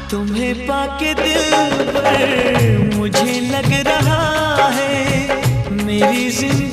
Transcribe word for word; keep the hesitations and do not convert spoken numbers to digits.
तुम्हें पाके दिल पर मुझे लग रहा है मेरी जिंदगी